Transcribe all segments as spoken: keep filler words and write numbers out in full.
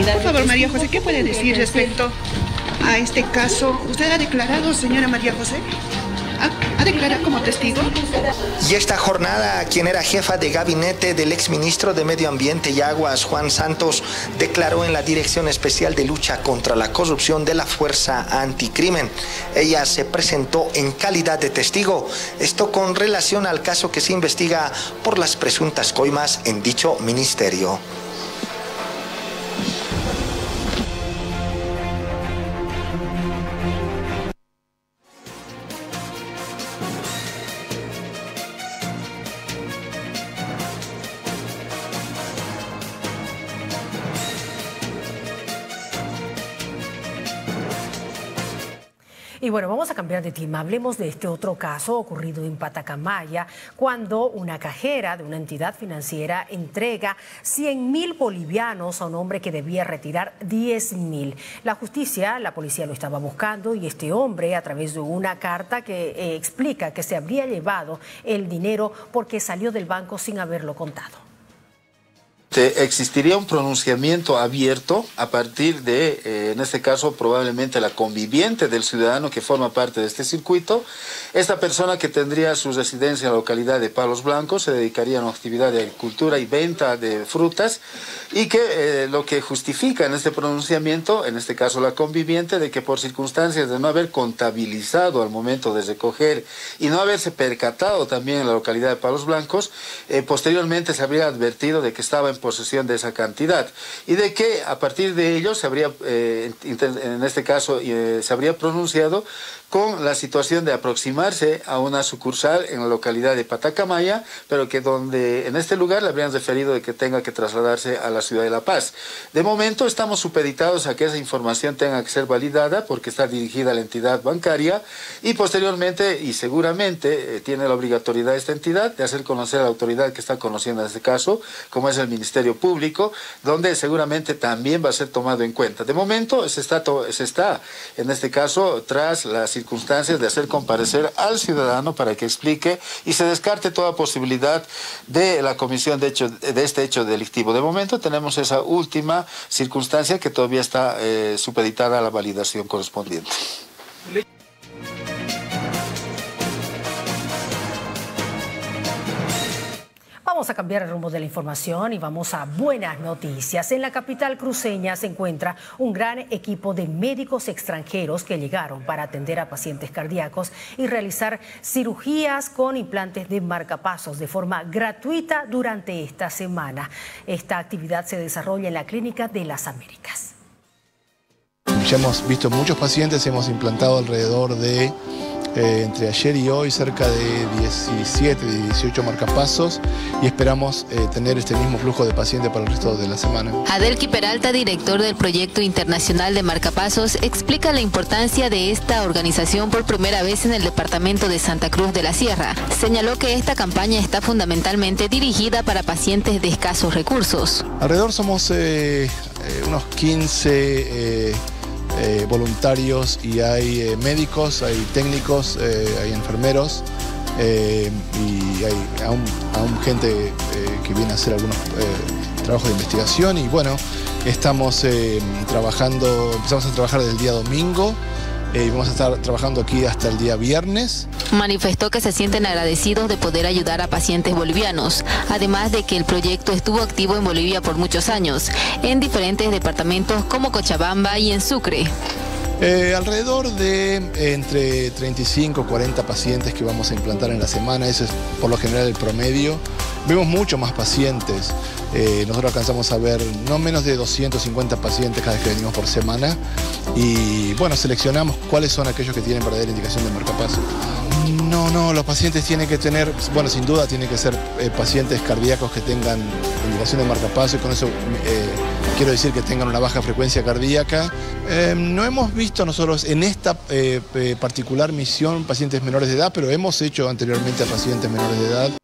Por favor, María José, ¿qué puede decir respecto a este caso? ¿Usted ha declarado, señora María José? ¿Ha, ha declarado como testigo? Y esta jornada, quien era jefa de gabinete del exministro de Medio Ambiente y Aguas, Juan Santos, declaró en la Dirección Especial de Lucha contra la Corrupción de la Fuerza Anticrimen. Ella se presentó en calidad de testigo, esto con relación al caso que se investiga por las presuntas coimas en dicho ministerio. Y bueno, vamos a cambiar de tema. Hablemos de este otro caso ocurrido en Patacamaya, cuando una cajera de una entidad financiera entrega cien mil bolivianos a un hombre que debía retirar diez mil. La justicia, la policía lo estaba buscando y este hombre, a través de una carta que eh, explica que se habría llevado el dinero porque salió del banco sin haberlo contado. Existiría un pronunciamiento abierto a partir de, eh, en este caso, probablemente la conviviente del ciudadano que forma parte de este circuito. Esta persona, que tendría su residencia en la localidad de Palos Blancos, se dedicaría a una actividad de agricultura y venta de frutas, y que eh, lo que justifica en este pronunciamiento, en este caso la conviviente, de que por circunstancias de no haber contabilizado al momento de recoger y no haberse percatado también en la localidad de Palos Blancos, eh, posteriormente se habría advertido de que estaba en posesión de esa cantidad y de que a partir de ello se habría, eh, en este caso, eh, se habría pronunciado con la situación de aproximarse a una sucursal en la localidad de Patacamaya, pero que donde en este lugar le habrían referido de que tenga que trasladarse a la ciudad de La Paz. De momento estamos supeditados a que esa información tenga que ser validada porque está dirigida a la entidad bancaria y posteriormente y seguramente eh, tiene la obligatoriedad esta entidad de hacer conocer a la autoridad que está conociendo este caso, como es el Ministerio Público, donde seguramente también va a ser tomado en cuenta. De momento se está, se está en este caso tras las circunstancias de hacer comparecer al ciudadano para que explique y se descarte toda posibilidad de la comisión de, hecho, de este hecho delictivo. De momento tenemos esa última circunstancia que todavía está eh, supeditada a la validación correspondiente. Vamos a cambiar el rumbo de la información y vamos a buenas noticias. En la capital cruceña se encuentra un gran equipo de médicos extranjeros que llegaron para atender a pacientes cardíacos y realizar cirugías con implantes de marcapasos de forma gratuita durante esta semana. Esta actividad se desarrolla en la Clínica de las Américas. Ya hemos visto muchos pacientes, hemos implantado alrededor de Eh, entre ayer y hoy cerca de diecisiete, dieciocho marcapasos y esperamos eh, tener este mismo flujo de pacientes para el resto de la semana. Adelki Peralta, director del Proyecto Internacional de Marcapasos, explica la importancia de esta organización por primera vez en el departamento de Santa Cruz de la Sierra. Señaló que esta campaña está fundamentalmente dirigida para pacientes de escasos recursos. Alrededor somos eh, eh, unos quince eh, Eh, voluntarios y hay eh, médicos, hay técnicos, eh, hay enfermeros eh, y hay aún, aún gente eh, que viene a hacer algunos eh, trabajos de investigación y bueno, estamos eh, trabajando, empezamos a trabajar desde el día domingo eh, y vamos a estar trabajando aquí hasta el día viernes. Manifestó que se sienten agradecidos de poder ayudar a pacientes bolivianos, además de que el proyecto estuvo activo en Bolivia por muchos años, en diferentes departamentos como Cochabamba y en Sucre. Eh, alrededor de eh, entre treinta y cinco y cuarenta pacientes que vamos a implantar en la semana, ese es por lo general el promedio. Vemos mucho más pacientes, eh, nosotros alcanzamos a ver no menos de doscientos cincuenta pacientes cada vez que venimos por semana y bueno, seleccionamos cuáles son aquellos que tienen verdadera indicación de marcapaso. No, no, los pacientes tienen que tener, bueno, sin duda tienen que ser eh, pacientes cardíacos que tengan indicación de marcapaso y con eso eh, quiero decir que tengan una baja frecuencia cardíaca. Eh, no hemos visto nosotros en esta eh, eh, particular misión pacientes menores de edad, pero hemos hecho anteriormente a pacientes menores de edad.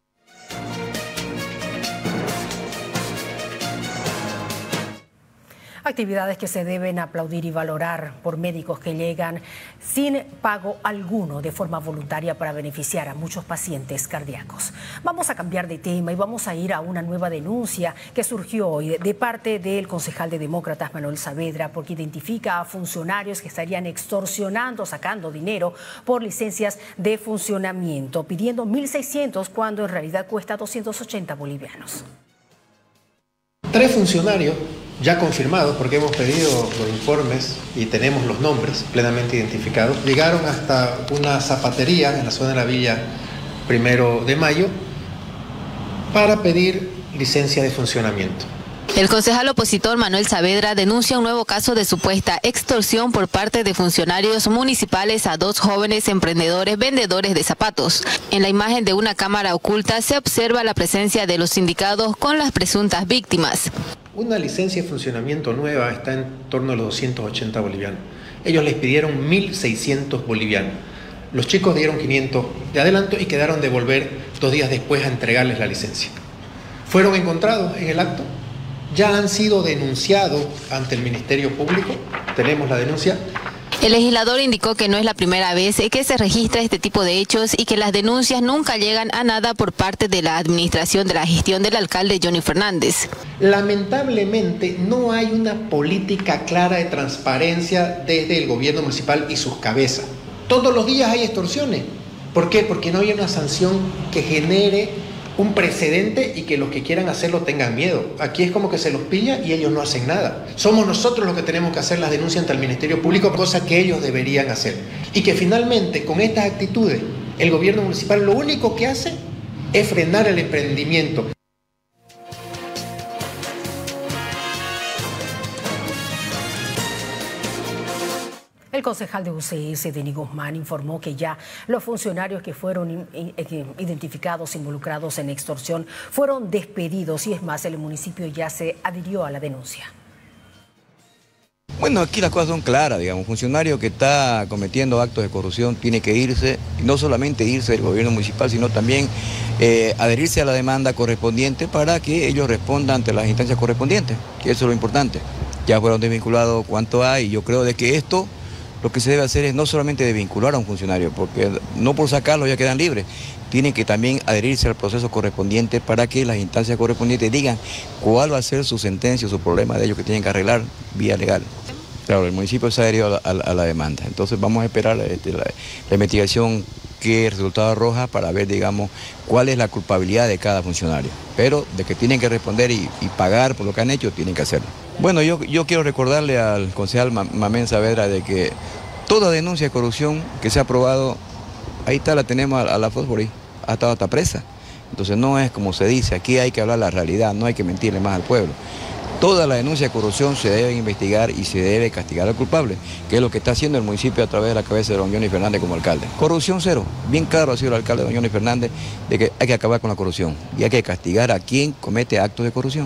Actividades que se deben aplaudir y valorar por médicos que llegan sin pago alguno de forma voluntaria para beneficiar a muchos pacientes cardíacos. Vamos a cambiar de tema y vamos a ir a una nueva denuncia que surgió hoy de parte del concejal de Demócratas Manuel Saavedra, porque identifica a funcionarios que estarían extorsionando, sacando dinero por licencias de funcionamiento, pidiendo mil seiscientos cuando en realidad cuesta doscientos ochenta bolivianos. Tres funcionarios ya confirmados, porque hemos pedido los informes y tenemos los nombres plenamente identificados, llegaron hasta una zapatería en la zona de la Villa Primero de Mayo para pedir licencia de funcionamiento. El concejal opositor Manuel Saavedra denuncia un nuevo caso de supuesta extorsión por parte de funcionarios municipales a dos jóvenes emprendedores vendedores de zapatos. En la imagen de una cámara oculta se observa la presencia de los sindicados con las presuntas víctimas. Una licencia de funcionamiento nueva está en torno a los doscientos ochenta bolivianos. Ellos les pidieron mil seiscientos bolivianos. Los chicos dieron quinientos de adelanto y quedaron de volver dos días después a entregarles la licencia. Fueron encontrados en el acto. Ya han sido denunciados ante el Ministerio Público, tenemos la denuncia. El legislador indicó que no es la primera vez que se registra este tipo de hechos y que las denuncias nunca llegan a nada por parte de la administración de la gestión del alcalde Johnny Fernández. Lamentablemente no hay una política clara de transparencia desde el gobierno municipal y sus cabezas. Todos los días hay extorsiones. ¿Por qué? Porque no hay una sanción que genere un precedente y que los que quieran hacerlo tengan miedo. Aquí es como que se los pilla y ellos no hacen nada. Somos nosotros los que tenemos que hacer las denuncias ante el Ministerio Público, cosa que ellos deberían hacer. Y que finalmente con estas actitudes el gobierno municipal lo único que hace es frenar el emprendimiento. El concejal de U C S, Denis Guzmán, informó que ya los funcionarios que fueron identificados involucrados en extorsión fueron despedidos y es más, el municipio ya se adhirió a la denuncia. Bueno, aquí las cosas son claras, digamos, un funcionario que está cometiendo actos de corrupción tiene que irse, y no solamente irse del gobierno municipal, sino también eh, adherirse a la demanda correspondiente para que ellos respondan ante las instancias correspondientes, que eso es lo importante. Ya fueron desvinculados cuánto hay, y yo creo de que esto lo que se debe hacer es no solamente desvincular a un funcionario, porque no por sacarlo ya quedan libres, tienen que también adherirse al proceso correspondiente para que las instancias correspondientes digan cuál va a ser su sentencia o su problema de ellos que tienen que arreglar vía legal. Claro, el municipio se adherió a la, a la, a la demanda, entonces vamos a esperar este, la, la investigación qué resultado arroja para ver, digamos, cuál es la culpabilidad de cada funcionario. Pero de que tienen que responder y, y pagar por lo que han hecho, tienen que hacerlo. Bueno, yo, yo quiero recordarle al concejal Manuel Saavedra de que toda denuncia de corrupción que se ha aprobado, ahí está, la tenemos a, a la Fósforo, ha estado hasta presa. Entonces no es como se dice, aquí hay que hablar la realidad, no hay que mentirle más al pueblo. Toda la denuncia de corrupción se debe investigar y se debe castigar al culpable, que es lo que está haciendo el municipio a través de la cabeza de don Johnny Fernández como alcalde. Corrupción cero, bien claro ha sido el alcalde don Johnny Fernández de que hay que acabar con la corrupción y hay que castigar a quien comete actos de corrupción.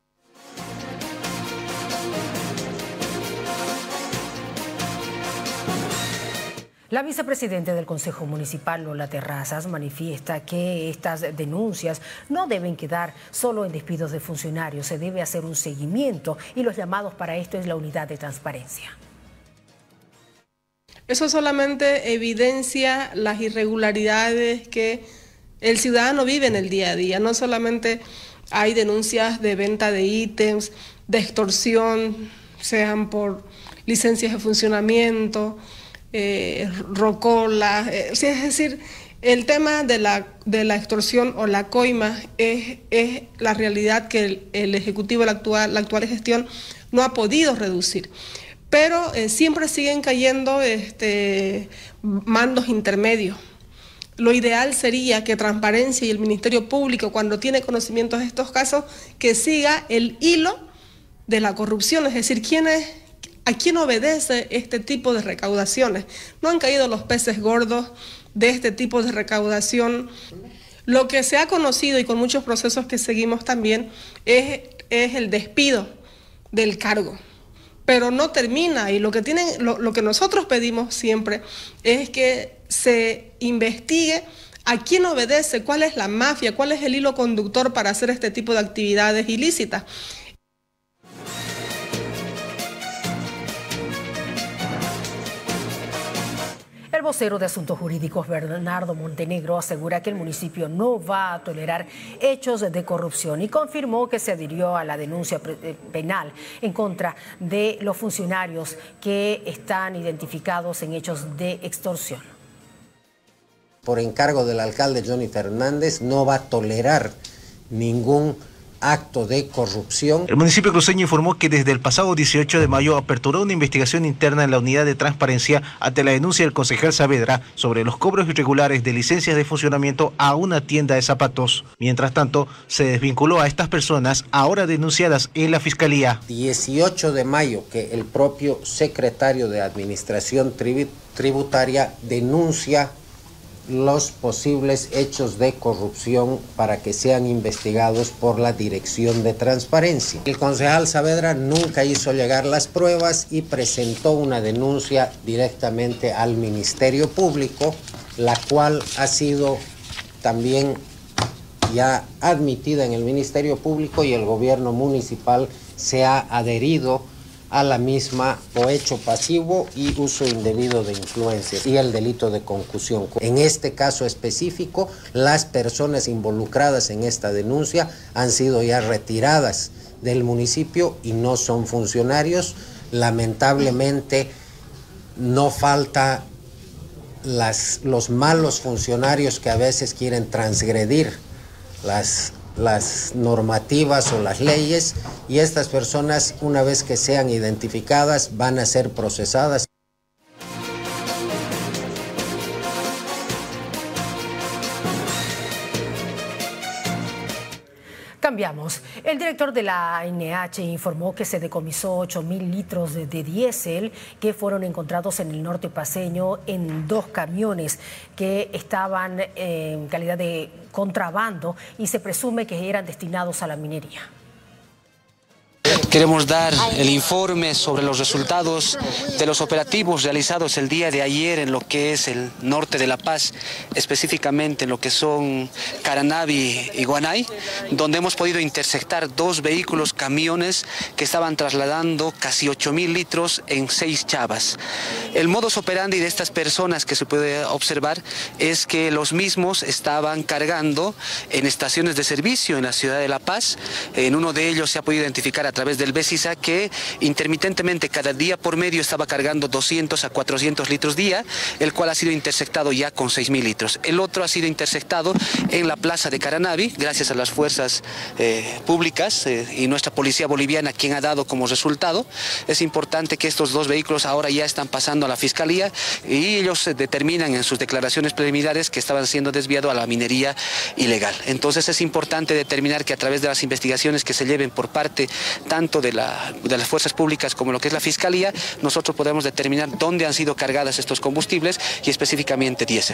La vicepresidenta del Consejo Municipal, Lola Terrazas, manifiesta que estas denuncias no deben quedar solo en despidos de funcionarios, se debe hacer un seguimiento y los llamados para esto es la unidad de transparencia. Eso solamente evidencia las irregularidades que el ciudadano vive en el día a día. No solamente hay denuncias de venta de ítems, de extorsión, sean por licencias de funcionamiento, Eh, rocola, eh, es decir, el tema de la, de la extorsión o la coima es, es la realidad que el, el Ejecutivo, la actual, la actual gestión, no ha podido reducir. Pero eh, siempre siguen cayendo este, mandos intermedios. Lo ideal sería que Transparencia y el Ministerio Público, cuando tiene conocimiento de estos casos, que siga el hilo de la corrupción, es decir, quién es ¿a quién obedece este tipo de recaudaciones? No han caído los peces gordos de este tipo de recaudación. Lo que se ha conocido y con muchos procesos que seguimos también es, es el despido del cargo. Pero no termina y lo que, tienen, lo, lo que nosotros pedimos siempre es que se investigue a quién obedece, cuál es la mafia, cuál es el hilo conductor para hacer este tipo de actividades ilícitas. El vocero de Asuntos Jurídicos, Bernardo Montenegro, asegura que el municipio no va a tolerar hechos de corrupción y confirmó que se adhirió a la denuncia penal en contra de los funcionarios que están identificados en hechos de extorsión. Por encargo del alcalde Johnny Fernández, no va a tolerar ningún acto de corrupción. El municipio cruceño informó que desde el pasado dieciocho de mayo aperturó una investigación interna en la unidad de transparencia ante la denuncia del concejal Saavedra sobre los cobros irregulares de licencias de funcionamiento a una tienda de zapatos. Mientras tanto, se desvinculó a estas personas ahora denunciadas en la Fiscalía. dieciocho de mayo, que el propio secretario de Administración Tributaria denuncia los posibles hechos de corrupción para que sean investigados por la Dirección de Transparencia. El concejal Saavedra nunca hizo llegar las pruebas y presentó una denuncia directamente al Ministerio Público, la cual ha sido también ya admitida en el Ministerio Público y el gobierno municipal se ha adherido a la misma por hecho pasivo y uso indebido de influencias y el delito de concusión. En este caso específico, las personas involucradas en esta denuncia han sido ya retiradas del municipio y no son funcionarios. Lamentablemente no falta las, los malos funcionarios que a veces quieren transgredir las las normativas o las leyes, y estas personas, una vez que sean identificadas, van a ser procesadas. Cambiamos. El director de la A N H informó que se decomisó ocho mil litros de, de diésel que fueron encontrados en el norte paceño en dos camiones que estaban en calidad de contrabando y se presume que eran destinados a la minería. Queremos dar el informe sobre los resultados de los operativos realizados el día de ayer en lo que es el norte de La Paz, específicamente en lo que son Caranavi y Guanay, donde hemos podido interceptar dos vehículos, camiones que estaban trasladando casi ocho mil litros en seis chavas. El modus operandi de estas personas que se puede observar es que los mismos estaban cargando en estaciones de servicio en la ciudad de La Paz. En uno de ellos se ha podido identificar a través del BESISA que intermitentemente cada día por medio estaba cargando doscientos a cuatrocientos litros día, el cual ha sido interceptado ya con seis mil litros. El otro ha sido interceptado en la plaza de Caranavi, gracias a las fuerzas eh, públicas eh, y nuestra policía boliviana, quien ha dado como resultado. Es importante que estos dos vehículos ahora ya están pasando a la Fiscalía y ellos eh, determinan en sus declaraciones preliminares que estaban siendo desviados a la minería ilegal. Entonces es importante determinar que a través de las investigaciones que se lleven por parte tanto de, la, de las fuerzas públicas como lo que es la Fiscalía, nosotros podemos determinar dónde han sido cargadas estos combustibles y específicamente diésel.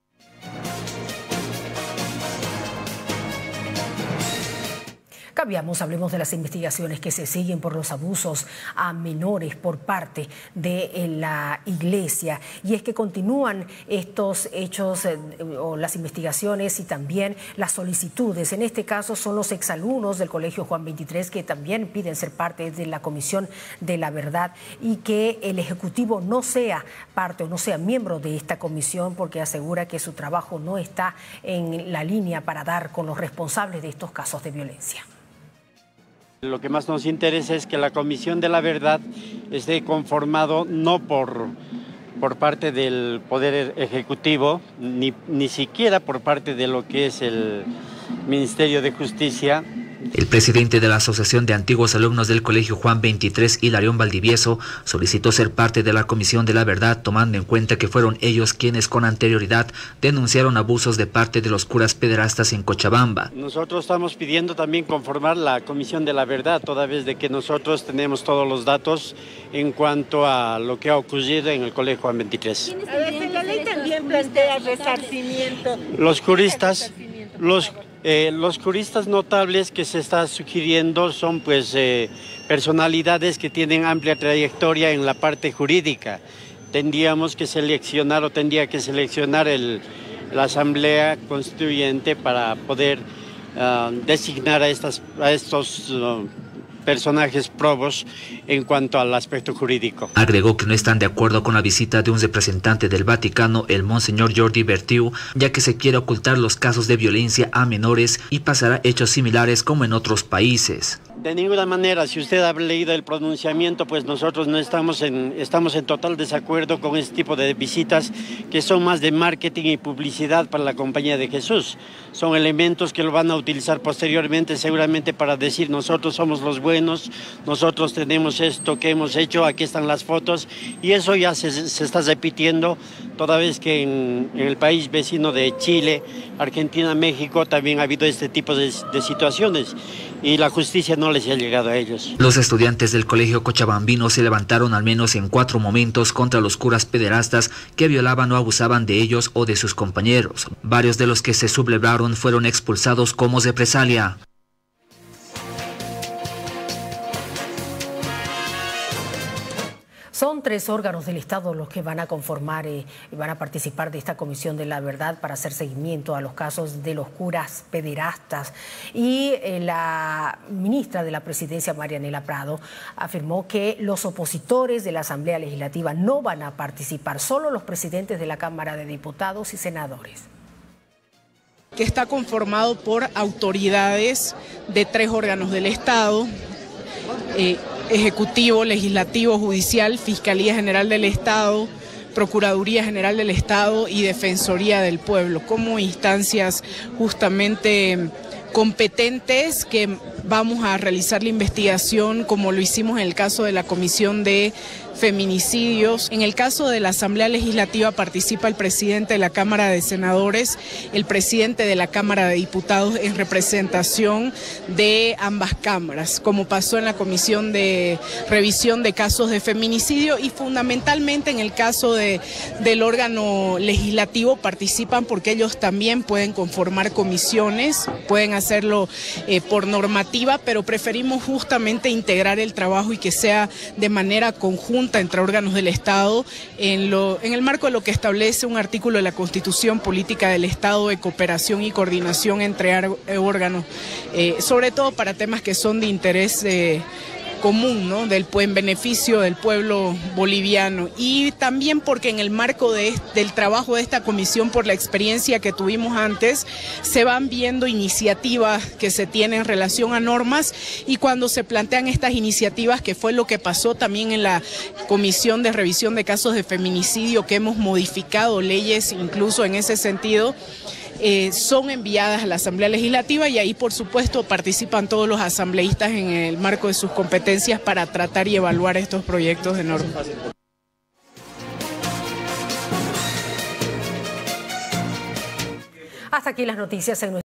Cambiamos, hablemos de las investigaciones que se siguen por los abusos a menores por parte de la Iglesia. Y es que continúan estos hechos eh, o las investigaciones y también las solicitudes. En este caso son los exalumnos del Colegio Juan veintitrés que también piden ser parte de la Comisión de la Verdad y que el Ejecutivo no sea parte o no sea miembro de esta comisión porque asegura que su trabajo no está en la línea para dar con los responsables de estos casos de violencia. Lo que más nos interesa es que la Comisión de la Verdad esté conformado no por, por parte del Poder Ejecutivo, ni, ni siquiera por parte de lo que es el Ministerio de Justicia. El presidente de la Asociación de Antiguos Alumnos del Colegio Juan veintitrés, Hilarión Valdivieso, solicitó ser parte de la Comisión de la Verdad, tomando en cuenta que fueron ellos quienes con anterioridad denunciaron abusos de parte de los curas pederastas en Cochabamba. Nosotros estamos pidiendo también conformar la Comisión de la Verdad, toda vez de que nosotros tenemos todos los datos en cuanto a lo que ha ocurrido en el Colegio Juan veintitrés. A ver, la ley también plantea resarcimiento. Los juristas, los Eh, los juristas notables que se está sugiriendo son pues eh, personalidades que tienen amplia trayectoria en la parte jurídica. Tendríamos que seleccionar o tendría que seleccionar el, la Asamblea Constituyente para poder uh, designar a, estas, a estos uh, personajes probos en cuanto al aspecto jurídico. Agregó que no están de acuerdo con la visita de un representante del Vaticano, el Monseñor Jordi Bertiu, ya que se quiere ocultar los casos de violencia a menores y pasar a hechos similares como en otros países. De ninguna manera, si usted ha leído el pronunciamiento, pues nosotros no estamos en, estamos en total desacuerdo con este tipo de visitas que son más de marketing y publicidad para la Compañía de Jesús. Son elementos que lo van a utilizar posteriormente seguramente para decir nosotros somos los buenos, nosotros tenemos esto que hemos hecho, aquí están las fotos, y eso ya se, se está repitiendo toda vez que en, en el país vecino de Chile, Argentina, México también ha habido este tipo de, de situaciones y la justicia no les ha llegado a ellos. Los estudiantes del colegio cochabambino se levantaron al menos en cuatro momentos contra los curas pederastas que violaban o abusaban de ellos o de sus compañeros. Varios de los que se sublevaron fueron expulsados como represalia. Son tres órganos del Estado los que van a conformar y eh, van a participar de esta Comisión de la Verdad para hacer seguimiento a los casos de los curas pederastas. Y eh, la ministra de la Presidencia, Marianela Prado, afirmó que los opositores de la Asamblea Legislativa no van a participar, solo los presidentes de la Cámara de Diputados y senadores. Que está conformado por autoridades de tres órganos del Estado, eh, Ejecutivo, Legislativo, Judicial, Fiscalía General del Estado, Procuraduría General del Estado y Defensoría del Pueblo, como instancias justamente competentes que vamos a realizar la investigación como lo hicimos en el caso de la Comisión de Feminicidios. En el caso de la Asamblea Legislativa participa el presidente de la Cámara de Senadores, el presidente de la Cámara de Diputados en representación de ambas cámaras, como pasó en la Comisión de Revisión de Casos de Feminicidio, y fundamentalmente en el caso de, del órgano legislativo participan porque ellos también pueden conformar comisiones, pueden hacerlo eh, por normativa, pero preferimos justamente integrar el trabajo y que sea de manera conjunta entre órganos del Estado en, lo, en el marco de lo que establece un artículo de la Constitución Política del Estado de cooperación y coordinación entre órganos, eh, sobre todo para temas que son de interés eh, común, ¿no? Del en beneficio del pueblo boliviano, y también porque en el marco de, del trabajo de esta comisión, por la experiencia que tuvimos antes, se van viendo iniciativas que se tienen en relación a normas, y cuando se plantean estas iniciativas, que fue lo que pasó también en la Comisión de Revisión de Casos de Feminicidio, que hemos modificado leyes incluso en ese sentido, Eh, son enviadas a la Asamblea Legislativa, y ahí por supuesto participan todos los asambleístas en el marco de sus competencias para tratar y evaluar estos proyectos de norma. Hasta aquí las noticias en nuestro